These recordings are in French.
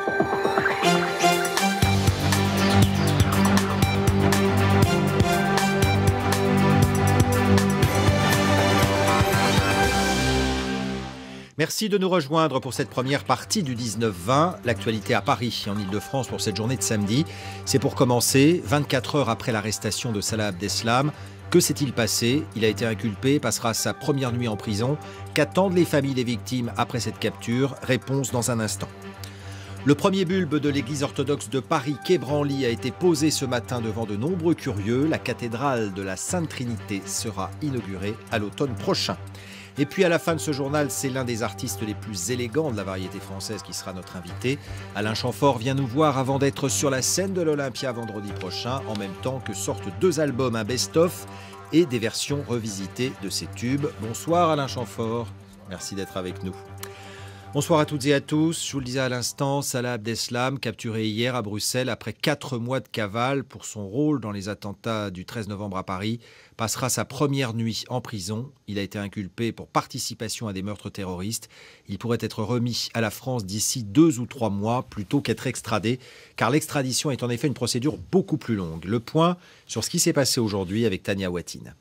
Merci de nous rejoindre pour cette première partie du 19-20. L'actualité à Paris, en Ile-de-France, pour cette journée de samedi. C'est pour commencer, 24 heures après l'arrestation de Salah Abdeslam. Que s'est-il passé? Il a été inculpé, passera sa première nuit en prison. Qu'attendent les familles des victimes après cette capture? Réponse dans un instant. Le premier bulbe de l'église orthodoxe de Paris, quai Branly, a été posé ce matin devant de nombreux curieux. La cathédrale de la Sainte Trinité sera inaugurée à l'automne prochain. Et puis à la fin de ce journal, c'est l'un des artistes les plus élégants de la variété française qui sera notre invité. Alain Chamfort vient nous voir avant d'être sur la scène de l'Olympia vendredi prochain, en même temps que sortent 2 albums, un best-of et des versions revisitées de ses tubes. Bonsoir Alain Chamfort, merci d'être avec nous. Bonsoir à toutes et à tous. Je vous le disais à l'instant, Salah Abdeslam, capturé hier à Bruxelles après 4 mois de cavale pour son rôle dans les attentats du 13 novembre à Paris, passera sa première nuit en prison. Il a été inculpé pour participation à des meurtres terroristes. Il pourrait être remis à la France d'ici 2 ou 3 mois plutôt qu'être extradé, car l'extradition est en effet une procédure beaucoup plus longue. Le point sur ce qui s'est passé aujourd'hui avec Tania Watine.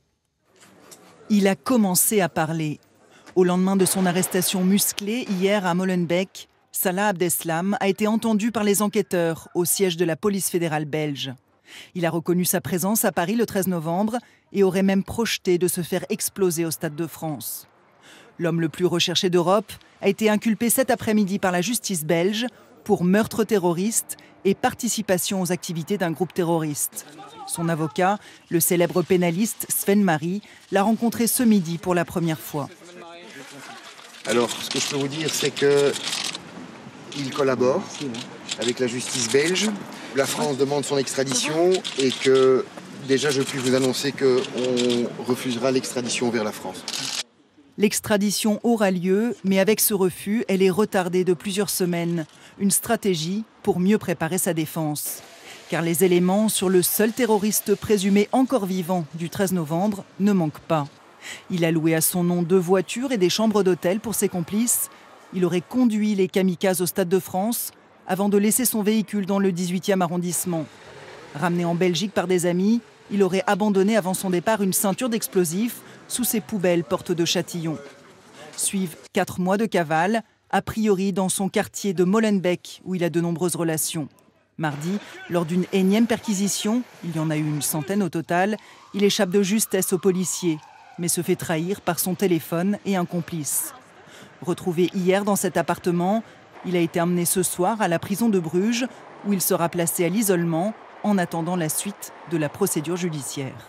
Il a commencé à parler. Au lendemain de son arrestation musclée hier à Molenbeek, Salah Abdeslam a été entendu par les enquêteurs au siège de la police fédérale belge. Il a reconnu sa présence à Paris le 13 novembre et aurait même projeté de se faire exploser au Stade de France. L'homme le plus recherché d'Europe a été inculpé cet après-midi par la justice belge pour meurtre terroriste et participation aux activités d'un groupe terroriste. Son avocat, le célèbre pénaliste Sven Marie, l'a rencontré ce midi pour la première fois. Alors, ce que je peux vous dire, c'est qu'il collabore avec la justice belge. La France demande son extradition et que, déjà, je puis vous annoncer qu'on refusera l'extradition vers la France. L'extradition aura lieu, mais avec ce refus, elle est retardée de plusieurs semaines. Une stratégie pour mieux préparer sa défense. Car les éléments sur le seul terroriste présumé encore vivant du 13 novembre ne manquent pas. Il a loué à son nom 2 voitures et des chambres d'hôtel pour ses complices. Il aurait conduit les kamikazes au Stade de France avant de laisser son véhicule dans le 18e arrondissement. Ramené en Belgique par des amis, il aurait abandonné avant son départ une ceinture d'explosifs sous ses poubelles porte de Châtillon. Suivent 4 mois de cavale, a priori dans son quartier de Molenbeek où il a de nombreuses relations. Mardi, lors d'une énième perquisition, il y en a eu une centaine au total, il échappe de justesse aux policiers, mais se fait trahir par son téléphone et un complice. Retrouvé hier dans cet appartement, il a été emmené ce soir à la prison de Bruges, où il sera placé à l'isolement en attendant la suite de la procédure judiciaire.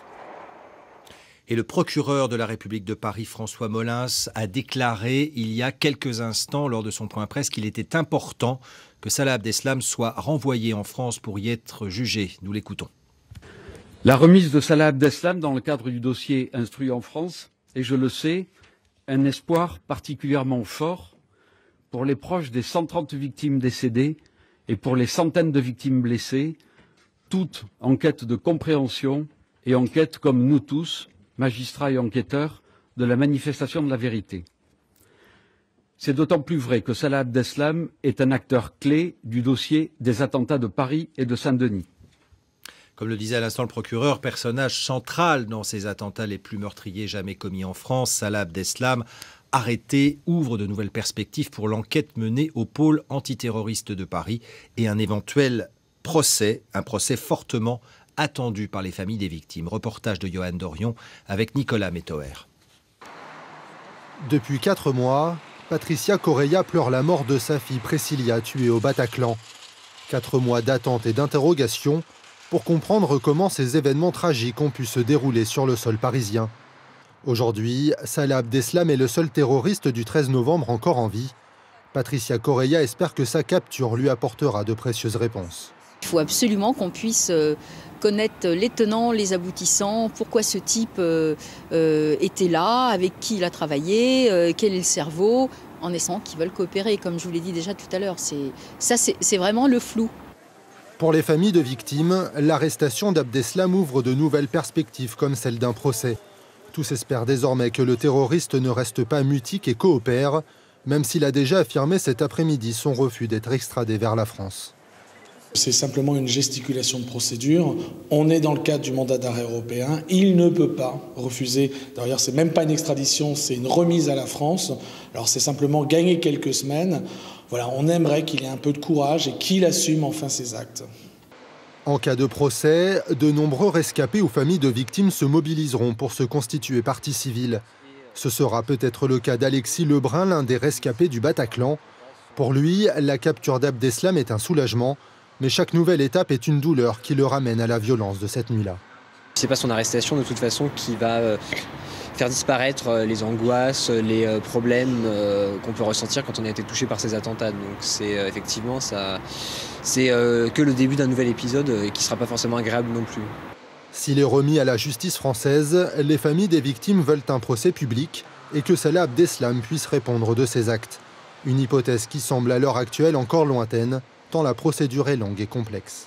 Et le procureur de la République de Paris, François Molins, a déclaré il y a quelques instants lors de son point presse qu'il était important que Salah Abdeslam soit renvoyé en France pour y être jugé. Nous l'écoutons. La remise de Salah Abdeslam dans le cadre du dossier instruit en France est, je le sais, un espoir particulièrement fort pour les proches des 130 victimes décédées et pour les centaines de victimes blessées, toutes en quête de compréhension et en quête, comme nous tous, magistrats et enquêteurs, de la manifestation de la vérité. C'est d'autant plus vrai que Salah Abdeslam est un acteur clé du dossier des attentats de Paris et de Saint-Denis. Comme le disait à l'instant le procureur, personnage central dans ces attentats les plus meurtriers jamais commis en France, Salah Abdeslam, arrêté, ouvre de nouvelles perspectives pour l'enquête menée au pôle antiterroriste de Paris et un éventuel procès, un procès fortement attendu par les familles des victimes. Reportage de Johan Dorion avec Nicolas Métoer. Depuis 4 mois, Patricia Correia pleure la mort de sa fille Priscilla, tuée au Bataclan. 4 mois d'attente et d'interrogation pour comprendre comment ces événements tragiques ont pu se dérouler sur le sol parisien. Aujourd'hui, Salah Abdeslam est le seul terroriste du 13 novembre encore en vie. Patricia Correia espère que sa capture lui apportera de précieuses réponses. Il faut absolument qu'on puisse connaître les tenants, les aboutissants, pourquoi ce type était là, avec qui il a travaillé, quel est le cerveau, en essayant qu'ils veulent coopérer, comme je vous l'ai dit déjà tout à l'heure. C'est vraiment le flou. Pour les familles de victimes, l'arrestation d'Abdeslam ouvre de nouvelles perspectives comme celle d'un procès. Tous espèrent désormais que le terroriste ne reste pas mutique et coopère. même s'il a déjà affirmé cet après-midi son refus d'être extradé vers la France. C'est simplement une gesticulation de procédure. On est dans le cadre du mandat d'arrêt européen. Il ne peut pas refuser. D'ailleurs, c'est même pas une extradition, c'est une remise à la France. Alors, c'est simplement gagner quelques semaines. Voilà, on aimerait qu'il ait un peu de courage et qu'il assume enfin ses actes. En cas de procès, de nombreux rescapés ou familles de victimes se mobiliseront pour se constituer partie civile. Ce sera peut-être le cas d'Alexis Lebrun, l'un des rescapés du Bataclan. Pour lui, la capture d'Abdeslam est un soulagement. Mais chaque nouvelle étape est une douleur qui le ramène à la violence de cette nuit-là. C'est pas son arrestation de toute façon qui va faire disparaître les angoisses, les problèmes qu'on peut ressentir quand on a été touché par ces attentats. Donc c'est effectivement ça, c'est que le début d'un nouvel épisode qui ne sera pas forcément agréable non plus. S'il est remis à la justice française, les familles des victimes veulent un procès public et que Salah Abdeslam puisse répondre de ses actes. Une hypothèse qui semble à l'heure actuelle encore lointaine, tant la procédure est longue et complexe.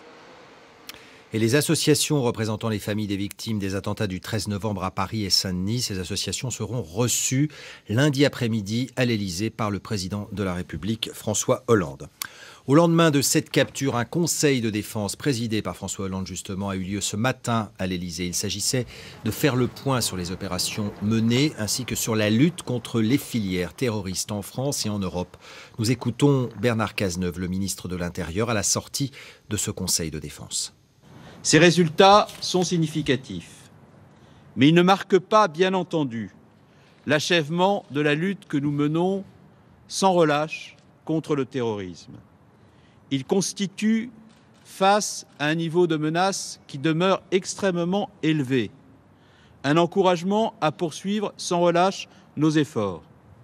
Et les associations représentant les familles des victimes des attentats du 13 novembre à Paris et Saint-Denis, ces associations seront reçues lundi après-midi à l'Élysée par le président de la République, François Hollande. Au lendemain de cette capture, un conseil de défense présidé par François Hollande justement a eu lieu ce matin à l'Élysée. Il s'agissait de faire le point sur les opérations menées ainsi que sur la lutte contre les filières terroristes en France et en Europe. Nous écoutons Bernard Cazeneuve, le ministre de l'Intérieur, à la sortie de ce conseil de défense. Ces résultats sont significatifs, mais ils ne marquent pas, bien entendu, l'achèvement de la lutte que nous menons sans relâche contre le terrorisme. Ils constituent, face à un niveau de menace qui demeure extrêmement élevé, un encouragement à poursuivre sans relâche nos efforts.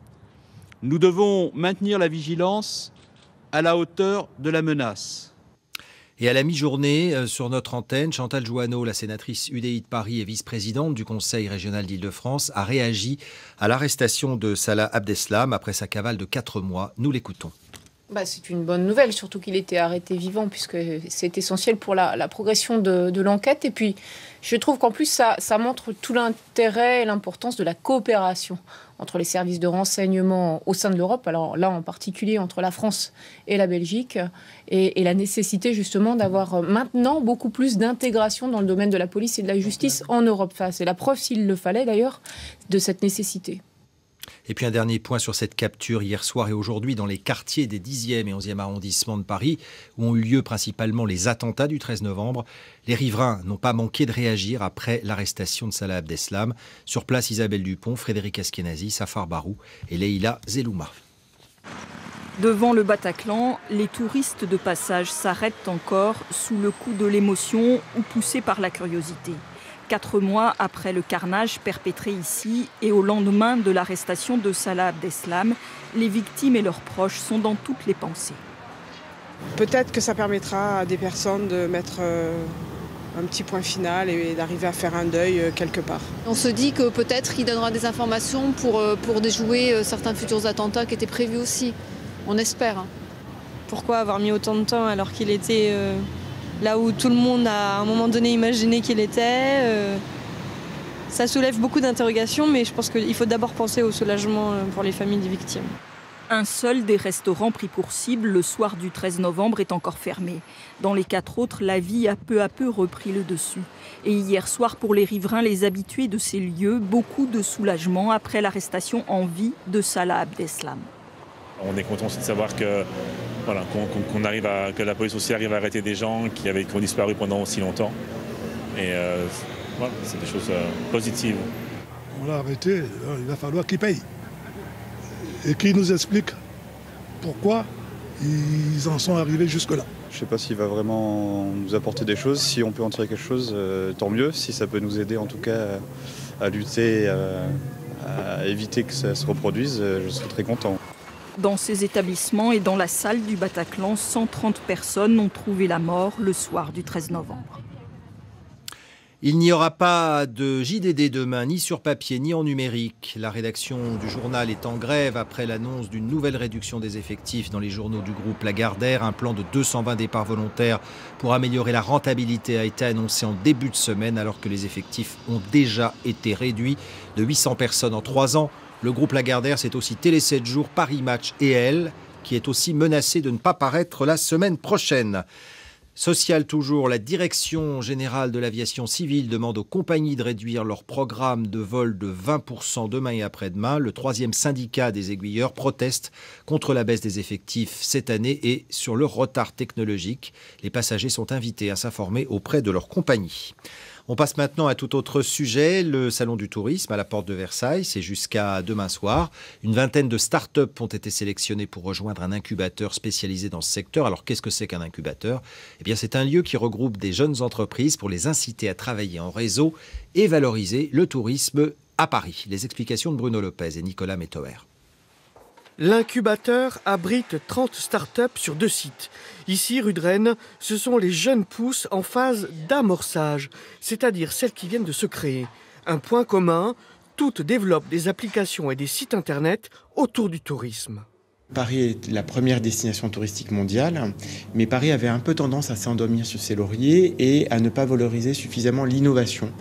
Nous devons maintenir la vigilance à la hauteur de la menace. Et à la mi-journée, sur notre antenne, Chantal Jouanneau, la sénatrice UDI de Paris et vice-présidente du Conseil régional d'Île-de-France, a réagi à l'arrestation de Salah Abdeslam après sa cavale de 4 mois. Nous l'écoutons. C'est une bonne nouvelle, surtout qu'il était arrêté vivant, puisque c'est essentiel pour la progression de l'enquête. Et puis, je trouve qu'en plus, ça montre tout l'intérêt et l'importance de la coopération entre les services de renseignement au sein de l'Europe, alors là en particulier entre la France et la Belgique, et la nécessité justement d'avoir maintenant beaucoup plus d'intégration dans le domaine de la police et de la justice en Europe. Enfin, c'est la preuve, s'il le fallait d'ailleurs, de cette nécessité. Et puis un dernier point sur cette capture hier soir et aujourd'hui dans les quartiers des 10e et 11e arrondissements de Paris, où ont eu lieu principalement les attentats du 13 novembre. Les riverains n'ont pas manqué de réagir après l'arrestation de Salah Abdeslam. Sur place, Isabelle Dupont, Frédéric Askenazi, Safar Barou et Leïla Zelouma. Devant le Bataclan, les touristes de passage s'arrêtent encore sous le coup de l'émotion ou poussés par la curiosité. 4 mois après le carnage perpétré ici et au lendemain de l'arrestation de Salah Abdeslam, les victimes et leurs proches sont dans toutes les pensées. Peut-être que ça permettra à des personnes de mettre un petit point final et d'arriver à faire un deuil quelque part. On se dit que peut-être il donnera des informations pour déjouer certains futurs attentats qui étaient prévus aussi. On espère. Pourquoi avoir mis autant de temps alors qu'il était là où tout le monde a à un moment donné imaginé qu'il était Ça soulève beaucoup d'interrogations, mais je pense qu'il faut d'abord penser au soulagement pour les familles des victimes. Un seul des restaurants pris pour cible le soir du 13 novembre est encore fermé. Dans les 4 autres, la vie a peu à peu repris le dessus. Et hier soir, pour les riverains, les habitués de ces lieux, beaucoup de soulagement après l'arrestation en vie de Salah Abdeslam. On est content aussi de savoir que, que la police aussi arrive à arrêter des gens qui ont disparu pendant aussi longtemps. Et c'est des choses positives. On l'a arrêté, il va falloir qu'il paye. Et qu'il nous explique pourquoi ils en sont arrivés jusque-là. Je ne sais pas s'il va vraiment nous apporter des choses. Si on peut en tirer quelque chose, tant mieux. Si ça peut nous aider en tout cas à lutter, à éviter que ça se reproduise, je serai très content. Dans ces établissements et dans la salle du Bataclan, 130 personnes ont trouvé la mort le soir du 13 novembre. Il n'y aura pas de JDD demain, ni sur papier, ni en numérique. La rédaction du journal est en grève après l'annonce d'une nouvelle réduction des effectifs dans les journaux du groupe Lagardère. Un plan de 220 départs volontaires pour améliorer la rentabilité a été annoncé en début de semaine, alors que les effectifs ont déjà été réduits de 800 personnes en 3 ans. Le groupe Lagardère, c'est aussi Télé 7 jours, Paris Match et Elle, qui est aussi menacé de ne pas paraître la semaine prochaine. Social toujours, la Direction générale de l'aviation civile demande aux compagnies de réduire leur programme de vol de 20% demain et après-demain. Le 3e syndicat des aiguilleurs proteste contre la baisse des effectifs cette année et sur le retard technologique. Les passagers sont invités à s'informer auprès de leur compagnie. On passe maintenant à tout autre sujet, le salon du tourisme à la porte de Versailles, c'est jusqu'à demain soir. Une vingtaine de start-up ont été sélectionnées pour rejoindre un incubateur spécialisé dans ce secteur. Alors qu'est-ce que c'est qu'un incubateur ? Eh bien c'est un lieu qui regroupe des jeunes entreprises pour les inciter à travailler en réseau et valoriser le tourisme à Paris. Les explications de Bruno Lopez et Nicolas Métoer. L'incubateur abrite 30 start-up sur 2 sites. Ici, rue de Rennes, ce sont les jeunes pousses en phase d'amorçage, c'est-à-dire celles qui viennent de se créer. Un point commun, toutes développent des applications et des sites internet autour du tourisme. Paris est la première destination touristique mondiale, mais Paris avait un peu tendance à s'endormir sur ses lauriers et à ne pas valoriser suffisamment l'innovation.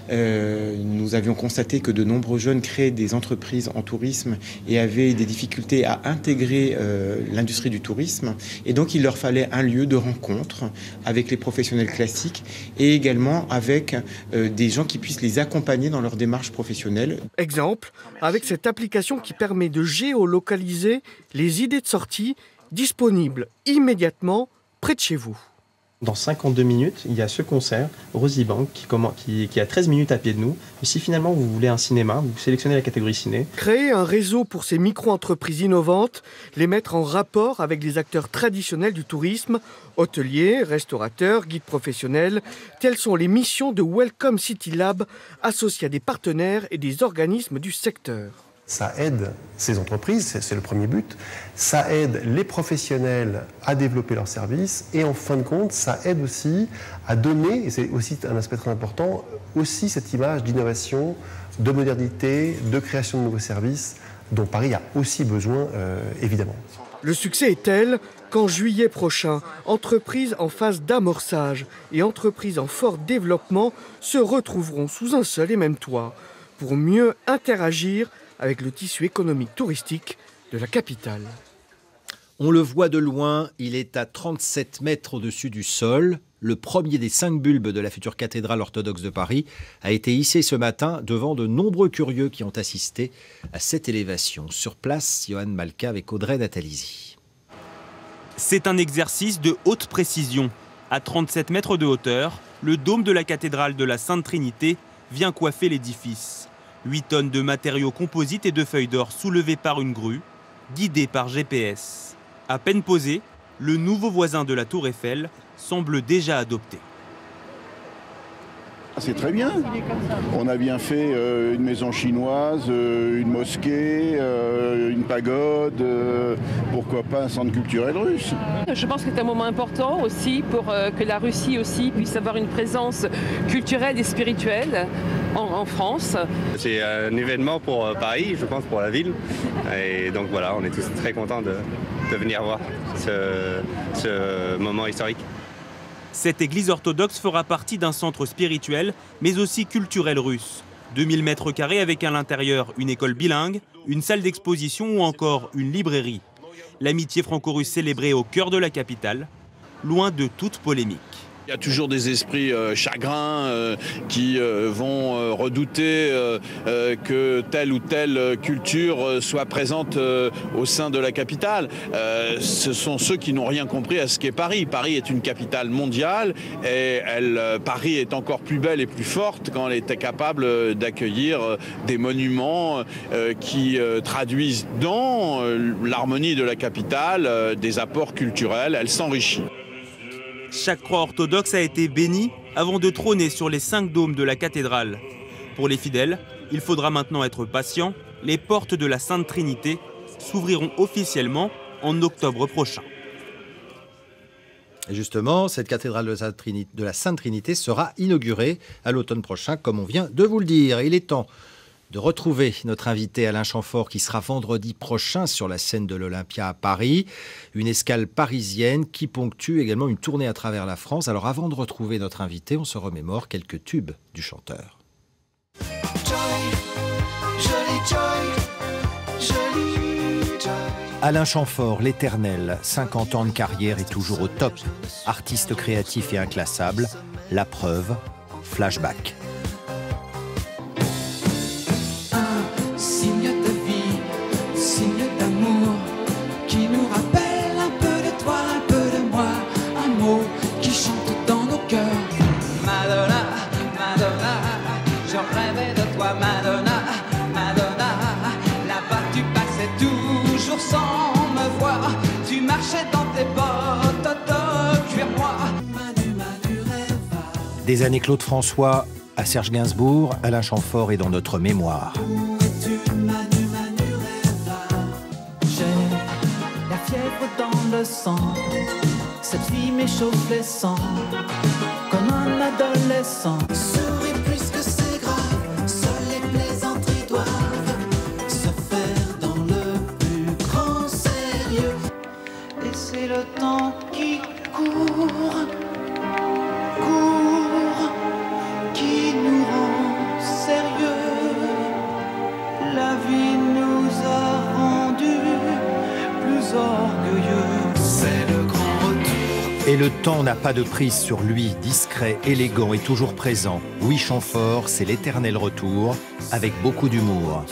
Nous avions constaté que de nombreux jeunes créaient des entreprises en tourisme et avaient des difficultés à intégrer l'industrie du tourisme. Et donc il leur fallait un lieu de rencontre avec les professionnels classiques et également avec des gens qui puissent les accompagner dans leur démarche professionnelle. Exemple, avec cette application qui permet de géolocaliser les idées de sortie disponibles immédiatement près de chez vous. Dans 52 minutes, il y a ce concert, Rosy Bank, qui est à 13 minutes à pied de nous. Et si finalement vous voulez un cinéma, vous sélectionnez la catégorie ciné. Créer un réseau pour ces micro-entreprises innovantes, les mettre en rapport avec les acteurs traditionnels du tourisme, hôteliers, restaurateurs, guides professionnels, telles sont les missions de Welcome City Lab, associées à des partenaires et des organismes du secteur. Ça aide ces entreprises, c'est le premier but, ça aide les professionnels à développer leurs services et en fin de compte, ça aide aussi à donner, et c'est aussi un aspect très important, aussi cette image d'innovation, de modernité, de création de nouveaux services dont Paris a aussi besoin, évidemment. Le succès est tel qu'en juillet prochain, entreprises en phase d'amorçage et entreprises en fort développement se retrouveront sous un seul et même toit pour mieux interagir avec le tissu économique touristique de la capitale. On le voit de loin, il est à 37 mètres au-dessus du sol. Le premier des 5 bulbes de la future cathédrale orthodoxe de Paris a été hissé ce matin devant de nombreux curieux qui ont assisté à cette élévation. Sur place, Johan Malka avec Audrey Natalizzi. C'est un exercice de haute précision. À 37 mètres de hauteur, le dôme de la cathédrale de la Sainte Trinité vient coiffer l'édifice. 8 tonnes de matériaux composites et de feuilles d'or soulevées par une grue, guidées par GPS. À peine posé, le nouveau voisin de la Tour Eiffel semble déjà adopté. C'est très bien. On a bien fait une maison chinoise, une mosquée, une pagode, pourquoi pas un centre culturel russe. Je pense que c'est un moment important aussi pour que la Russie aussi puisse avoir une présence culturelle et spirituelle en France. C'est un événement pour Paris, je pense, pour la ville. Et donc voilà, on est tous très contents de venir voir ce moment historique. Cette église orthodoxe fera partie d'un centre spirituel, mais aussi culturel russe. 2000 mètres carrés avec à l'intérieur une école bilingue, une salle d'exposition ou encore une librairie. L'amitié franco-russe célébrée au cœur de la capitale, loin de toute polémique. Il y a toujours des esprits chagrins qui vont redouter que telle ou telle culture soit présente au sein de la capitale. Ce sont ceux qui n'ont rien compris à ce qu'est Paris. Paris est une capitale mondiale et Paris est encore plus belle et plus forte quand elle était capable d'accueillir des monuments qui traduisent dans l'harmonie de la capitale des apports culturels. Elle s'enrichit. Chaque croix orthodoxe a été bénie avant de trôner sur les 5 dômes de la cathédrale. Pour les fidèles, il faudra maintenant être patient. Les portes de la Sainte Trinité s'ouvriront officiellement en octobre prochain. Et justement, cette cathédrale de la Sainte Trinité sera inaugurée à l'automne prochain, comme on vient de vous le dire. Il est temps de retrouver notre invité Alain Chamfort qui sera vendredi prochain sur la scène de l'Olympia à Paris. Une escale parisienne qui ponctue également une tournée à travers la France. Alors avant de retrouver notre invité, on se remémore quelques tubes du chanteur. Joy, jolie Joy, Alain Chamfort, l'éternel, 50 ans de carrière et toujours au top. Artiste créatif et inclassable, la preuve, flashback. Un signe de vie, signe d'amour, qui nous rappelle un peu de toi, un peu de moi, un mot qui chante dans nos cœurs. Madonna, Madonna, je rêvais de toi, Madonna, Madonna, là-bas tu passais toujours sans me voir, tu marchais dans tes bottes de cuir moi. Manu, Manu rêva. Des années Claude François à Serge Gainsbourg, Alain Chamfort est dans notre mémoire. Où es-tu, Manu, Manu rêva. J'ai la fièvre dans le sang, cette fille m'échauffe les sangs, comme un adolescent. Souris puisque c'est grave, seules les plaisanteries doivent se faire dans le plus grand sérieux. Et c'est le temps qui court, court, qui nous rend sérieux. La vie nous a rendus plus orgueilleux. C'est le grand retour. Et le temps n'a pas de prise sur lui, discret, élégant et toujours présent. Louis Chamfort, c'est l'éternel retour, avec beaucoup d'humour.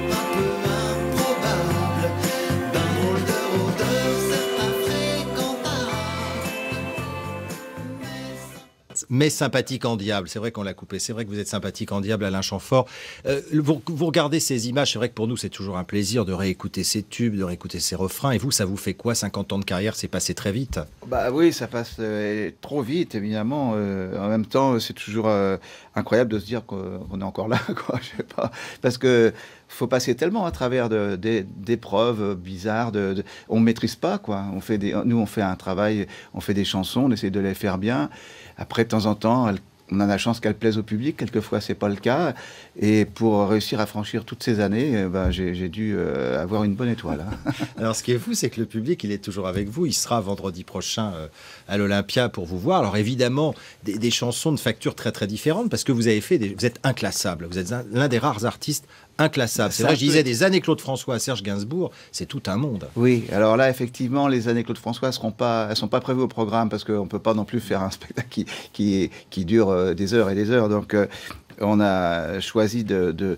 Mais sympathique en diable, c'est vrai qu'on l'a coupé, c'est vrai que vous êtes sympathique en diable, Alain Chamfort. Vous regardez ces images, c'est vrai que pour nous c'est toujours un plaisir de réécouter ces tubes, de réécouter ces refrains. Et vous, ça vous fait quoi? 50 ans de carrière, c'est passé très vite. Bah oui, ça passe trop vite, évidemment. En même temps, c'est toujours incroyable de se dire qu'on est encore là, quoi. Je sais pas, parce que faut passer tellement à travers d'épreuves bizarres. On ne maîtrise pas, quoi. Nous, on fait un travail, on fait des chansons, on essaie de les faire bien. Après, de temps en temps, on a la chance qu'elles plaisent au public. Quelquefois, c'est pas le cas. Et pour réussir à franchir toutes ces années, j'ai dû avoir une bonne étoile. Hein. Alors, ce qui est fou, c'est que le public, il est toujours avec vous. Il sera vendredi prochain à l'Olympia pour vous voir. Alors, évidemment, des chansons de facture très, très différentes parce que vous avez vous êtes inclassable. Vous êtes l'un des rares artistes inclassable. C'est vrai, je disais des années Claude François à Serge Gainsbourg, c'est tout un monde. Oui, alors là, effectivement, les années Claude François, elles sont pas prévues au programme parce qu'on ne peut pas non plus faire un spectacle qui dure des heures et des heures. Donc, on a choisi de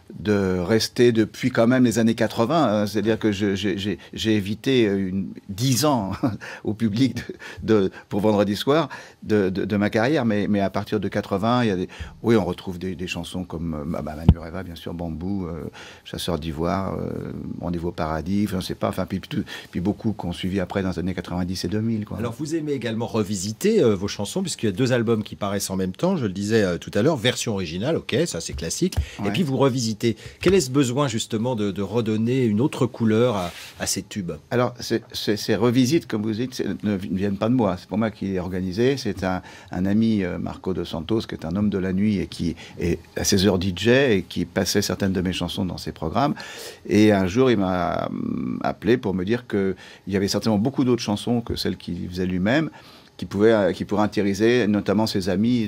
rester depuis quand même les années 80. C'est-à-dire que j'ai évité 10 ans au public pour vendredi soir de ma carrière. Mais à partir de 80, oui, on retrouve des chansons comme Manu Reva, bien sûr, Bambou, Chasseur d'ivoire, Rendez-vous au paradis, je ne sais pas. Enfin, puis beaucoup qu'on suivi après dans les années 90 et 2000. Quoi. Alors, vous aimez également revisiter vos chansons, puisqu'il y a 2 albums qui paraissent en même temps. Je le disais tout à l'heure, version originale, ok, ça c'est classique. Ouais. Et puis vous revisitez. Quel est ce besoin justement de redonner une autre couleur à ces tubes? Alors, ces revisites, comme vous dites, ne viennent pas de moi. C'est pas moi qui l'ai organisé. C'est un ami, Marco Dos Santos, qui est un homme de la nuit et qui est à ses heures DJ et qui passait certaines de mes chansons dans ses programmes. Et un jour, il m'a appelé pour me dire qu'il y avait certainement beaucoup d'autres chansons que celles qu'il faisait lui-même, qui pourrait intéresser notamment ses amis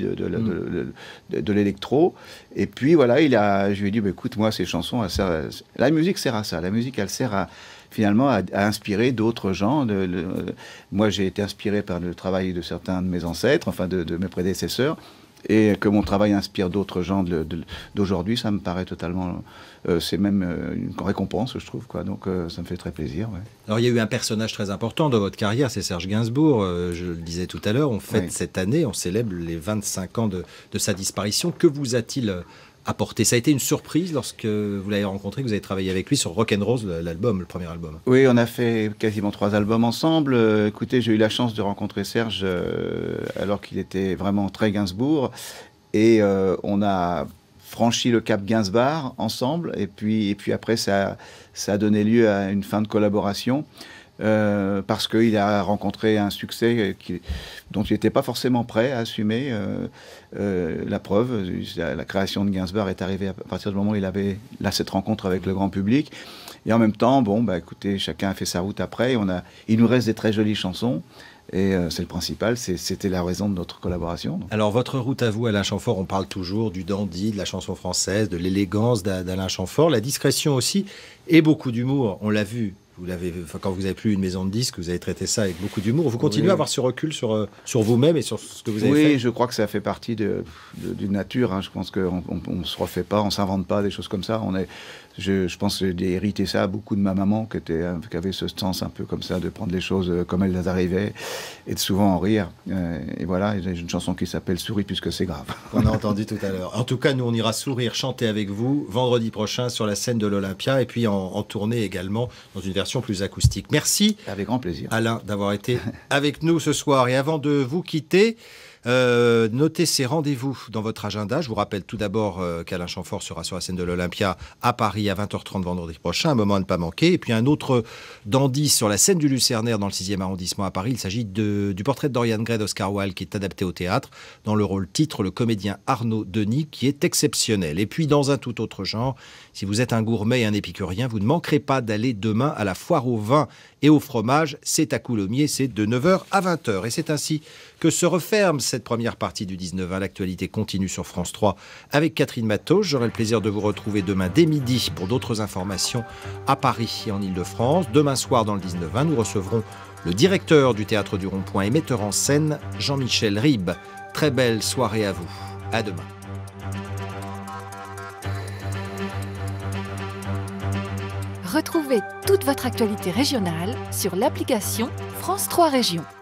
de l'électro. Et puis voilà, je lui ai dit, écoute, moi, ces chansons, la musique sert à ça. La musique, elle sert finalement à inspirer d'autres gens. Moi, j'ai été inspiré par le travail de certains de mes ancêtres, enfin de mes prédécesseurs. Et que mon travail inspire d'autres gens d'aujourd'hui, ça me paraît totalement... c'est même une récompense, je trouve, quoi. Donc ça me fait très plaisir. Ouais. Alors il y a eu un personnage très important dans votre carrière, c'est Serge Gainsbourg. Je le disais tout à l'heure, on fête cette année, on célèbre les 25 ans de sa disparition. Que vous a-t-il apporté? Ça a été une surprise lorsque vous l'avez rencontré, que vous avez travaillé avec lui sur Rock'n'Rose, l'album, le premier album. Oui, on a fait quasiment 3 albums ensemble. Écoutez, j'ai eu la chance de rencontrer Serge alors qu'il était vraiment très Gainsbourg. Et on a franchi le cap Gainsbar ensemble. Et puis après, ça a donné lieu à une fin de collaboration. Parce qu'il a rencontré un succès dont il n'était pas forcément prêt à assumer. La preuve, la création de Gainsbar est arrivée à partir du moment où il avait cette rencontre avec le grand public. Et en même temps, écoutez, chacun a fait sa route après. Il nous reste des très jolies chansons. Et c'est le principal, c'était la raison de notre collaboration. Donc. Alors, votre route à vous, Alain Chamfort, on parle toujours du dandy, de la chanson française, de l'élégance d'Alain Chamfort, la discrétion aussi, et beaucoup d'humour. On l'a vu Quand vous n'avez plus une maison de disques, vous avez traité ça avec beaucoup d'humour. Vous continuez à avoir ce recul sur vous-même et sur ce que vous avez fait? Oui, je crois que ça fait partie d'une nature. Je pense qu'on ne se refait pas, on ne s'invente pas des choses comme ça. Je pense que j'ai hérité ça beaucoup de ma maman, qui avait ce sens un peu comme ça, de prendre les choses comme elles arrivaient et de souvent en rire. Et voilà, j'ai une chanson qui s'appelle « Souris puisque c'est grave ». On a entendu tout à l'heure. En tout cas, nous, on ira sourire, chanter avec vous vendredi prochain sur la scène de l'Olympia et puis en tournée également dans une version plus acoustique. Merci. Avec grand plaisir. Alain, d'avoir été avec nous ce soir. Et avant de vous quitter, notez ces rendez-vous dans votre agenda. Je vous rappelle tout d'abord qu'Alain Chamfort sera sur la scène de l'Olympia à Paris à 20h30 vendredi prochain, un moment à ne pas manquer. Et puis un autre dandy sur la scène du Lucernaire dans le 6e arrondissement à Paris. Il s'agit du portrait de Dorian Gray d'Oscar Wilde qui est adapté au théâtre. Dans le rôle titre, le comédien Arnaud Denis qui est exceptionnel. Et puis dans un tout autre genre, si vous êtes un gourmet et un épicurien, vous ne manquerez pas d'aller demain à la foire au vin et au fromage. C'est à Coulommiers, c'est de 9h à 20h. Et c'est ainsi que se referme cette première partie du 19-20. L'actualité continue sur France 3 avec Catherine Matos. J'aurai le plaisir de vous retrouver demain dès midi pour d'autres informations à Paris et en Ile-de-France. Demain soir dans le 19-20, nous recevrons le directeur du Théâtre du Rond-Point et metteur en scène, Jean-Michel Ribes. Très belle soirée à vous. À demain. Retrouvez toute votre actualité régionale sur l'application France 3 Régions.